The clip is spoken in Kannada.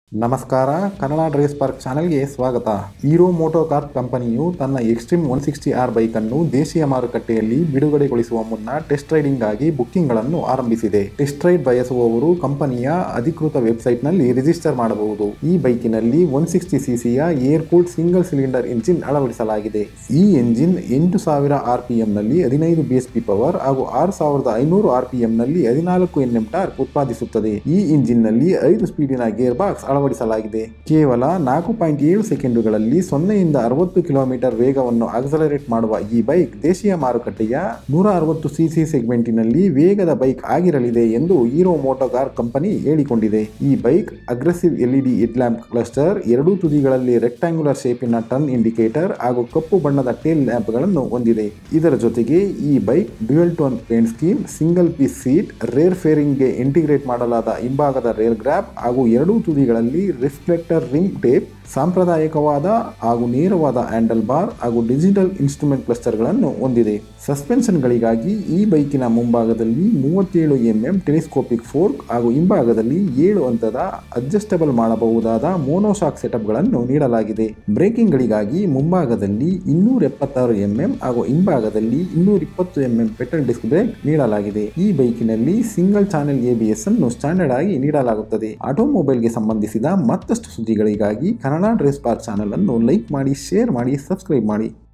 ನಮಸ್ಕಾರ, ಕನ್ನಡ ಡ್ರೇಸ್ ಪಾರ್ಕ್ ಚಾನೆಲ್ಗೆ ಸ್ವಾಗತ. ಹೀರೋ ಮೋಟೋಕಾರ್ಪ್ ಕಂಪನಿಯು ತನ್ನ ಎಕ್ಸ್ಟ್ರೀಮ್ 160R ಬೈಕ್ ಅನ್ನು ದೇಶೀಯ ಮಾರುಕಟ್ಟೆಯಲ್ಲಿ ಬಿಡುಗಡೆಗೊಳಿಸುವ ಮುನ್ನ ಟೆಸ್ಟ್ ರೈಡಿಂಗ್ ಗಾಗಿ ಬುಕ್ಕಿಂಗ್ಗಳನ್ನು ಆರಂಭಿಸಿದೆ. ಟೆಸ್ಟ್ ರೈಡ್ ಬಯಸುವವರು ಕಂಪನಿಯ ಅಧಿಕೃತ ವೆಬ್ಸೈಟ್ನಲ್ಲಿ ರಿಜಿಸ್ಟರ್ ಮಾಡಬಹುದು. ಈ ಬೈಕಿನಲ್ಲಿ 160cc air cooled single cylinder engine ಅಳವಡಿಸಲಾಗಿದೆ. ಈ ಎಂಜಿನ್ 8000 RPM ನಲ್ಲಿ 15 bhp ಪವರ್ ಹಾಗೂ 6500 RPM ನಲ್ಲಿ 14 Nm ಟಾರ್ಕ್ ಉತ್ಪಾದಿಸುತ್ತದೆ. ಈ ಇಂಜಿನ್ ನಲ್ಲಿ 5 ಸ್ಪೀಡಿನ ಗೇರ್ ಬಾಕ್ಸ್ ಅಳವಡಿಸಲಾಗಿದೆ. ಕೇವಲ 4.7 ಸೆಕೆಂಡುಗಳಲ್ಲಿ 0 ಯಿಂದ 60 ಕಿಲೋಮೀಟರ್ ವೇಗವನ್ನು ಆಕ್ಸಲರೇಟ್ ಮಾಡುವ ಈ ಬೈಕ್ ದೇಶೀಯ ಮಾರುಕಟ್ಟೆಯ 160cc ಸೆಗ್ಮೆಂಟಿನಲ್ಲಿ ವೇಗದ ಬೈಕ್ ಆಗಿರಲಿದೆ ಎಂದು ಹೀರೋ ಮೋಟೋಕಾರ್ಪ್ ಕಂಪನಿ ಹೇಳಿಕೊಂಡಿದೆ. ಈ bike aggressive LED head lamp cluster, ಎರಡೂ ತುದಿಗಳಲ್ಲಿ ರೆಕ್ಟಾಂಗ್ಯುಲರ್ ಶೇಪಿನ ಟರ್ನ್ ಇಂಡಿಕೇಟರ್ ಹಾಗೂ ಕಪ್ಪು ಬಣ್ಣದ ಟೇಲ್ ಲ್ಯಾಂಪ್ ಗಳನ್ನು ಹೊಂದಿದೆ. ಇದರ ಜೊತೆಗೆ ಈ bike dual tone paint scheme, single piece seat, rear fairing ಗೆ ಇಂಟಿಗ್ರೇಟ್ ಮಾಡಲಾದ ಹಿಂಭಾಗದ ರೇಲ್ ಗ್ರಾಬ್ ಹಾಗೂ ಎರಡೂ ತುದಿಗಳಲ್ಲಿ ರಿಫ್ಲೆಕ್ಟರ್ ರಿಮ್ ಟೇಪ್, ಸಾಂಪ್ರದಾಯಿಕವಾದ ಹಾಗೂ ನೇರವಾದ ಹ್ಯಾಂಡಲ್ ಬಾರ್ ಹಾಗೂ ಡಿಜಿಟಲ್ ಇನ್ಸ್ಟ್ರೂಮೆಂಟ್ ಕ್ಲಸ್ಟರ್ಗಳನ್ನು ಹೊಂದಿದೆ. ಸಸ್ಪೆನ್ಷನ್ಗಳಿಗಾಗಿ ಈ ಬೈಕಿನ ಮುಂಭಾಗದಲ್ಲಿ 37 mm ಟೆಲಿಸ್ಕೋಪಿಕ್ ಫೋರ್ಕ್ ಹಾಗೂ ಹಿಂಭಾಗದಲ್ಲಿ 7 ಹಂತದ ಅಡ್ಜಸ್ಟಬಲ್ ಮಾಡಬಹುದಾದ ಮೋನೋಶಾಕ್ ಸೆಟಪ್ಗಳನ್ನು ನೀಡಲಾಗಿದೆ. ಬ್ರೇಕಿಂಗ್ಗಳಿಗಾಗಿ ಮುಂಭಾಗದಲ್ಲಿ 276 mm ಹಾಗೂ ಹಿಂಭಾಗದಲ್ಲಿ 220 mm ಪೆಟ್ರೋಲ್ ಡಿಸ್ಕ್ ಬ್ರೇಕ್ ನೀಡಲಾಗಿದೆ. ಈ ಬೈಕಿನಲ್ಲಿ ಸಿಂಗಲ್ ಚಾನೆಲ್ ABS ಅನ್ನು ಸ್ಟ್ಯಾಂಡರ್ಡ್ ಆಗಿ ನೀಡಲಾಗುತ್ತದೆ. ಆಟೋಮೊಬೈಲ್ಗೆ ಸಂಬಂಧಿಸಿದ ಮತ್ತಷ್ಟು ಸುದ್ದಿಗಳಿಗಾಗಿ ಕನ್ನಡ ಡ್ರೇಸ್ ಪಾರ್ಕ್ ಚಾನೆಲ್ ಅನ್ನು ಲೈಕ್ ಮಾಡಿ, ಶೇರ್ ಮಾಡಿ, ಸಬ್ಸ್ಕ್ರೈಬ್ ಮಾಡಿ.